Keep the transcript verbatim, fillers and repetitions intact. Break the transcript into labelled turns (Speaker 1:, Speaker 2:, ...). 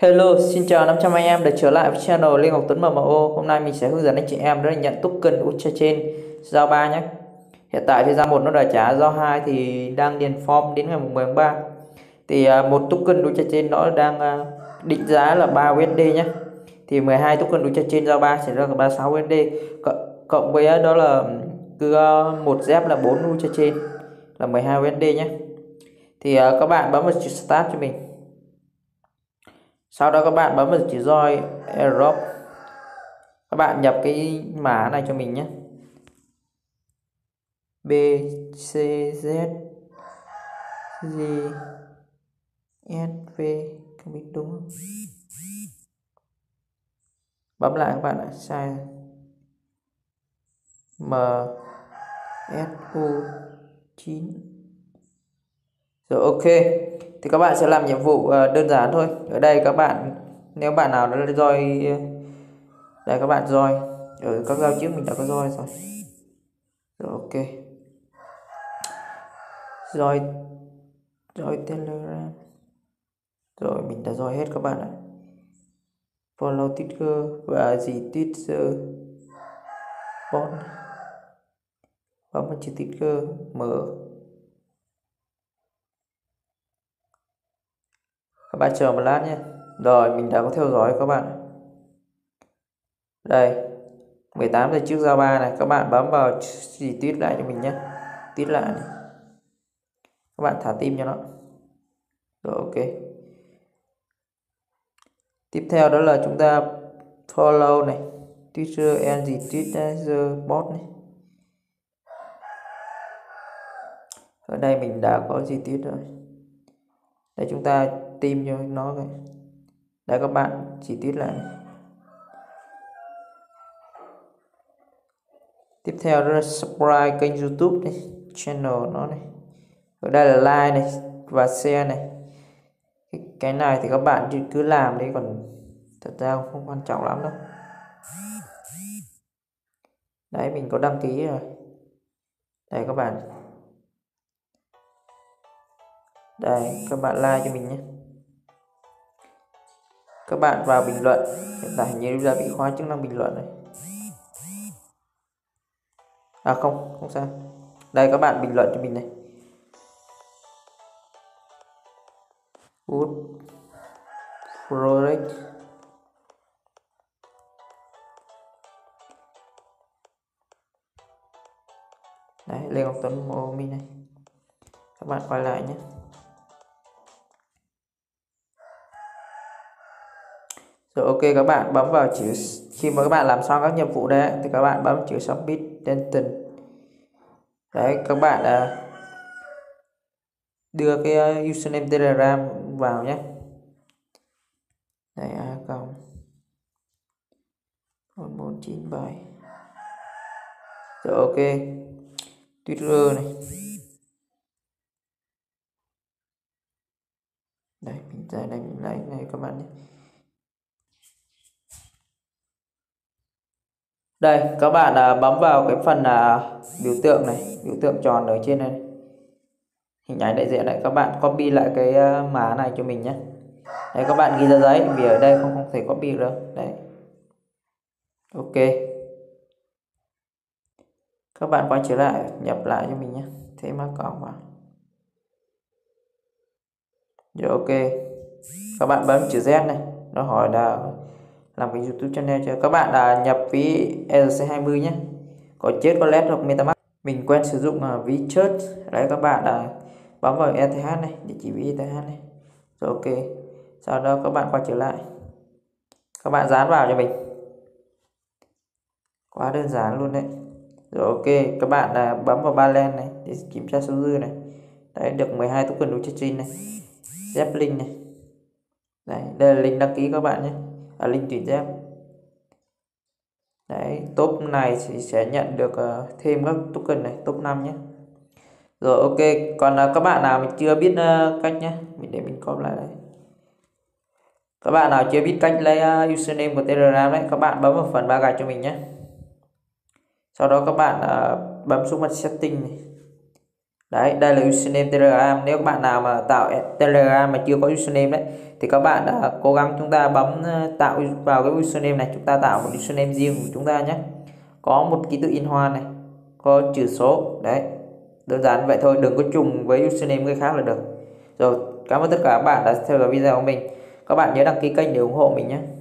Speaker 1: Hello, xin chào năm trăm anh em đã trở lại với channel Lê Ngọc Tuấn em em o. Hôm nay mình sẽ hướng dẫn anh chị em đó là nhận token Ultra Chain giao ba nhé. Hiện tại thì giao một nó đã trả, giao hai thì đang điền form đến ngày mười tháng ba. Thì uh, một token Ultra Chain nó đang uh, định giá là ba u ét đê nhé. Thì mười hai token Ultra Chain giao ba sẽ ra là ba mươi sáu u ét đê. Cộng, cộng với uh, đó là cứ uh, một dép là bốn Ultra Chain là mười hai u ét đê nhé. Thì uh, các bạn bấm vào chữ Start cho mình. Sau đó các bạn bấm vào chữ Join Airdrop. Các bạn nhập cái mã này cho mình nhé. B C Z G S V, không biết đúng không? Bấm lại các bạn ạ, sai. M S U chín. Rồi, ok. Thì các bạn sẽ làm nhiệm vụ đơn giản thôi. Ở đây các bạn, nếu bạn nào đã join, đây các bạn join ở các giao trước mình đã có join rồi. Rồi, ok. Join join Telegram. Rồi mình đã join hết các bạn ạ. Follow Twitter và gì Twitter bot. Bấm vào chữ Twitter mở. Các bạn chờ một lát nhé. Rồi mình đã có theo dõi các bạn. Đây mười tám giờ trước giao ba này, các bạn bấm vào gì tweet lại cho mình nhé. Tweet lại này. Các bạn thả tim cho nó. Rồi, ok. Tiếp theo đó là chúng ta follow này, Twitter and the Twitter bot này. Ở đây mình đã có gì tweet rồi. Đây chúng ta tìm cho nó vậy. Đây các bạn chỉ tweet lại này. Tiếp theo đó là subscribe kênh YouTube này, channel nó này. Ở đây là like này và share này. Cái, cái này thì các bạn cứ làm đi, còn thật ra không quan trọng lắm đâu. Đấy mình có đăng ký rồi. Đây các bạn. Đây các bạn like cho mình nhé. Các bạn vào bình luận. Hiện tại hình như đã bị khóa chức năng bình luận này. À không, không sao. Đây các bạn bình luận cho mình này. Good project. Đấy, Lê Ngọc Tuấn mô mình này. Các bạn quay lại nhé. Rồi, ok, các bạn bấm vào chữ, khi mà các bạn làm xong các nhiệm vụ đấy thì các bạn bấm chữ submit Denton. Đấy các bạn uh, đưa cái uh, username Telegram vào nhé. Đây a cộng một bốn chín bảy. Rồi, ok. Twitter này. Đây mình ra đây mình lấy này các bạn nhé. Đây các bạn à, bấm vào cái phần à, biểu tượng này, biểu tượng tròn ở trên này, hình ảnh đại diện này, các bạn copy lại cái uh, mã này cho mình nhé. Đây các bạn ghi ra giấy vì ở đây không không thể copy được. Đấy, ok. Các bạn quay trở lại nhập lại cho mình nhé, thế mà cộng vào. Rồi, ok. Các bạn bấm chữ Z này, nó hỏi là làm cái YouTube channel cho các bạn là nhập ví e rờ xê hai mươi nhé, có chết có led hoặc MetaMask. Mình quen sử dụng uh, ví chớt. Đấy các bạn là bấm vào e tê hát này, địa chỉ ví e tê hát này. Rồi, ok. Sau đó các bạn quay trở lại, các bạn dán vào cho mình. Quá đơn giản luôn đấy. Rồi, ok. Các bạn là bấm vào balance này để kiểm tra số dư này. Đấy, được mười hai token Ultra Chain này. Dép link này. Đấy, đây là link đăng ký các bạn nhé. À, link tuyển dép. Đấy, top này thì sẽ nhận được uh, thêm các token này, top năm nhé. Rồi, ok. Còn uh, các bạn nào mình chưa biết uh, cách nhé, mình để mình copy lại đây. Các bạn nào chưa biết cách lấy uh, username của Telegram đấy, các bạn bấm vào phần ba gạch cho mình nhé. Sau đó các bạn uh, bấm xuống phần setting này. Đấy, đây là username Telegram. Nếu các bạn nào mà tạo Telegram mà chưa có username đấy thì các bạn đã cố gắng chúng ta bấm tạo vào cái username này, chúng ta tạo một username riêng của chúng ta nhé. Có một ký tự in hoa này, có chữ số. Đấy, đơn giản vậy thôi, đừng có trùng với username người khác là được. Rồi, cảm ơn tất cả các bạn đã theo dõi video của mình. Các bạn nhớ đăng ký kênh để ủng hộ mình nhé.